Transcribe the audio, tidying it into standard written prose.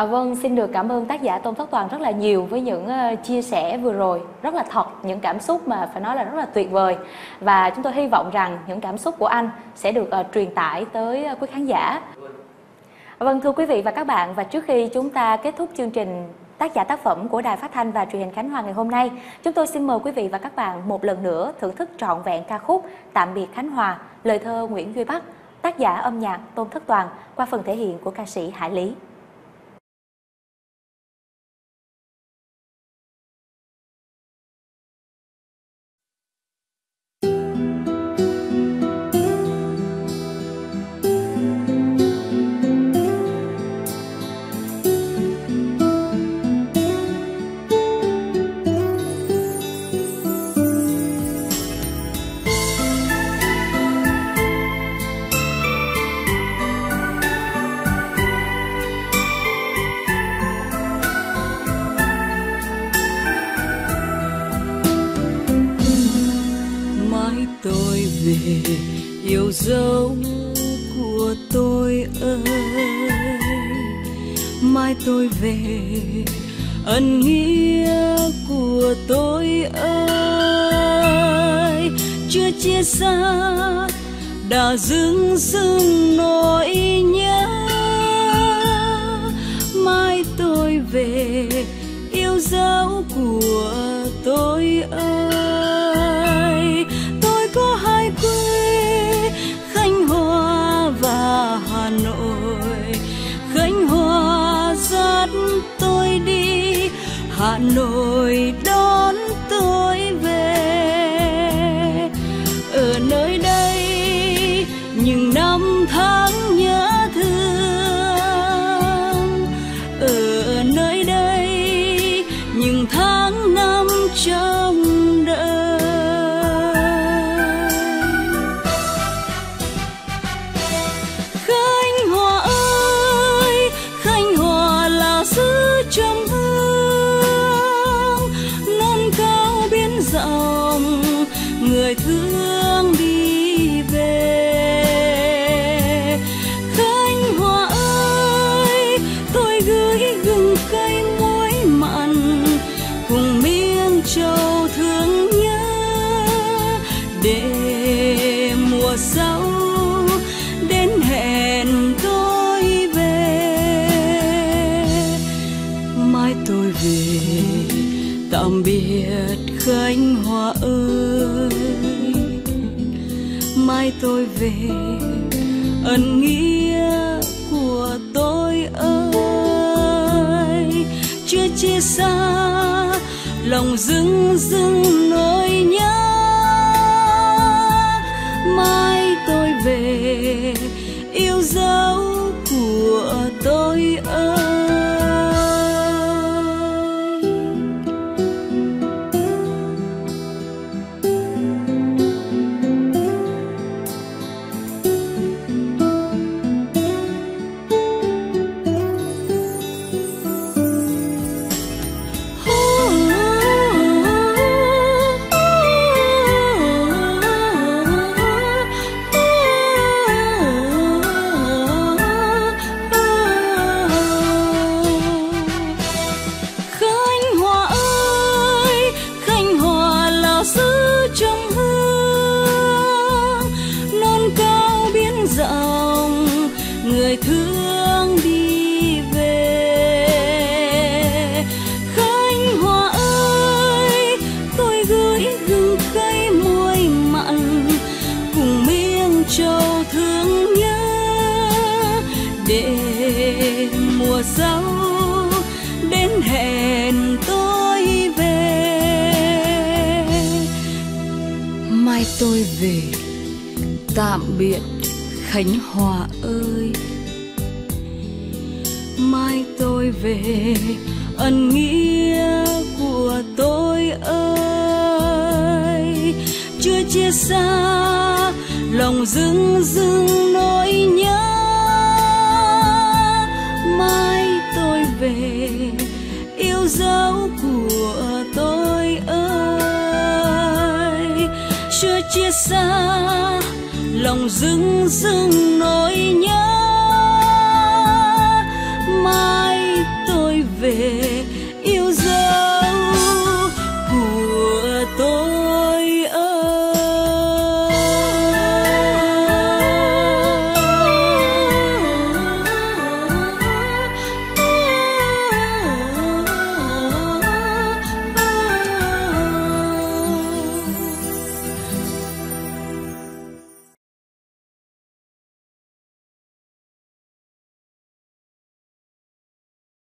Vâng, xin được cảm ơn tác giả Tôn Thất Toàn rất là nhiều với những chia sẻ vừa rồi, rất là thật, những cảm xúc mà phải nói là rất là tuyệt vời. Và chúng tôi hy vọng rằng những cảm xúc của anh sẽ được truyền tải tới quý khán giả. Vâng, thưa quý vị và các bạn, và trước khi chúng ta kết thúc chương trình tác giả tác phẩm của Đài Phát thanh và Truyền hình Khánh Hòa ngày hôm nay, chúng tôi xin mời quý vị và các bạn một lần nữa thưởng thức trọn vẹn ca khúc Tạm biệt Khánh Hòa, lời thơ Nguyễn Duy Bắc, tác giả âm nhạc Tôn Thất Toàn qua phần thể hiện của ca sĩ Hải Lý. Yêu dấu của tôi ơi, mai tôi về ân nghĩa của tôi ơi, chưa chia xa đã dưng dưng nỗi nhớ. Mai tôi về yêu dấu của tôi ơi, tôi có hai quê Khánh Hòa và Hà Nội. Khánh Hòa dắt tôi đi, Hà Nội đón tôi về. Ở nơi đây những năm tháng nhớ thương, ở nơi đây những tháng năm trông đợi. Khánh Hòa ơi, Khánh Hòa là xứ trầm hương, non cao biển rộng, người thương đi về. Khánh Hòa ơi, tôi gửi gừng cây muối mặn cùng miếng trầu thương nhớ, để mùa sau đến hẹn tôi về. Mai tôi về tạm biệt Khánh Hòa ơi, mai tôi về ân nghĩa của tôi ơi, chưa chia xa lòng dưng dưng nỗi nhớ. Mai tôi về yêu dấu của tôi ơi. Người thương đi về. Khánh Hòa ơi, tôi gửi gừng cây muối mặn cùng miếng trầu thương nhớ, để mùa sau đến hẹn tôi về. Mai tôi về tạm biệt Khánh Hòa ơi, mai tôi về ân nghĩa của tôi ơi, chưa chia xa lòng dưng dưng nỗi nhớ. Mai tôi về yêu dấu của tôi ơi, chưa chia xa lòng dưng dưng nỗi nhớ. Mai tôi về yêu dấu